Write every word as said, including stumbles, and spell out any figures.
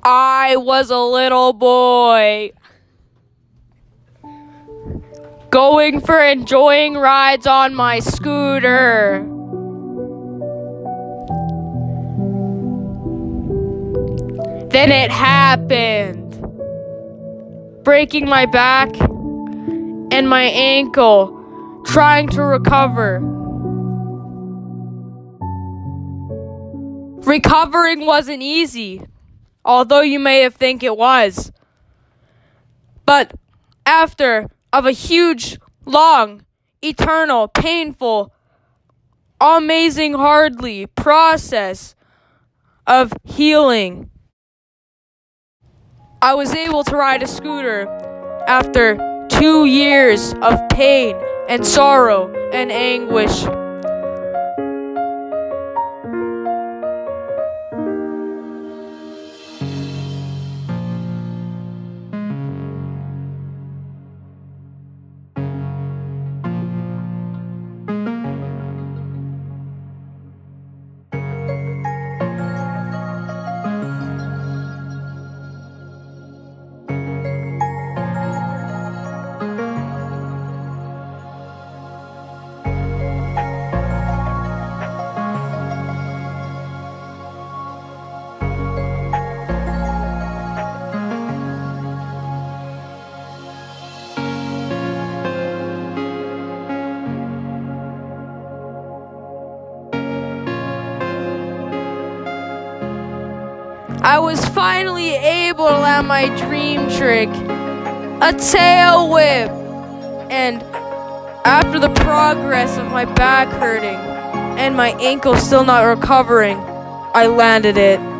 I was a little boy, going for enjoying rides on my scooter. Then it happened, breaking my back and my ankle, trying to recover. Recovering wasn't easy, although you may have think it was. But after of a huge, long, eternal, painful, amazing, hardly process of healing, I was able to ride a scooter after two years of pain and sorrow and anguish. I was finally able to land my dream trick, a tail whip, and after the progress of my back hurting and my ankle still not recovering, I landed it.